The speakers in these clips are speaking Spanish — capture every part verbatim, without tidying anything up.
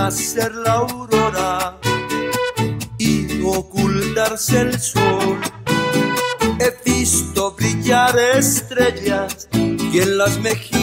nacer la aurora y ocultarse el sol. He visto brillar estrellas y en las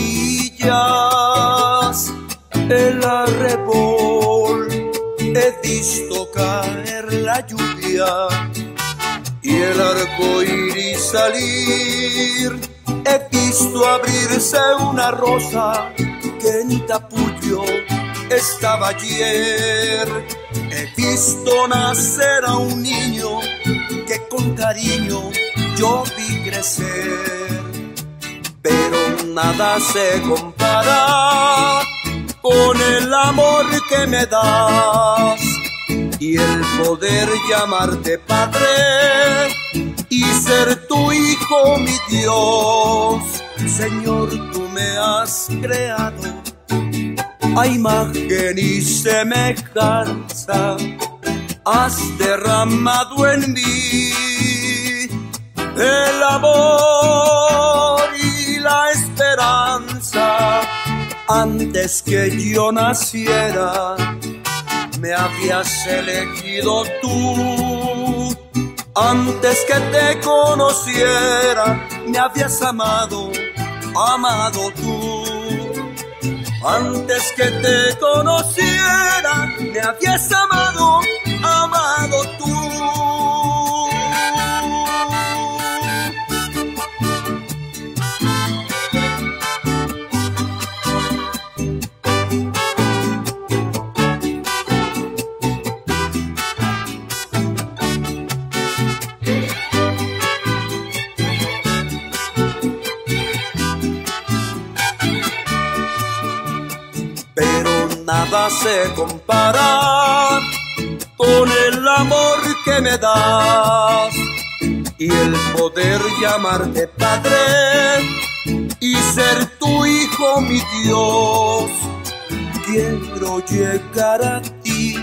mejillas el arrebol. He visto caer la lluvia y el arco iris salir. He visto abrirse una rosa que en capullo estaba ayer. He visto nacer a un niño que con cariño yo vi crecer. Pero nada se compara con el amor que me das y el poder llamarte padre y ser tu hijo, mi Dios. Señor, tú me has creado a imagen y semejanza, has derramado en mí el amor y la esperanza. Antes que yo naciera me habías elegido tú. Antes que te conociera me habías amado, amado tú. Antes que te conociera me habías amado, amado tú. Nada se compara con el amor que me das y el poder llamarte padre y ser tu hijo, mi Dios. Quiero llegar a ti,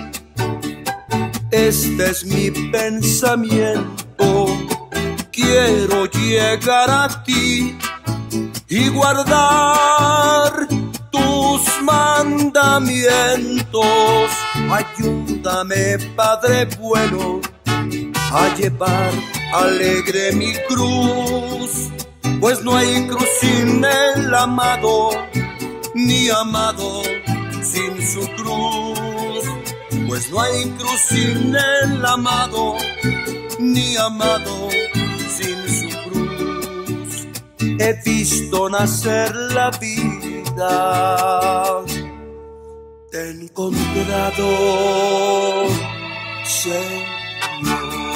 este es mi pensamiento. Quiero llegar a ti y guardar tus mandamientos. Ayúdame, Padre bueno, a llevar alegre mi cruz, pues no hay cruz sin el amado, ni amado sin su cruz. Pues no hay cruz sin el amado, ni amado sin su cruz. He visto nacer la vida, te he encontrado, Señor.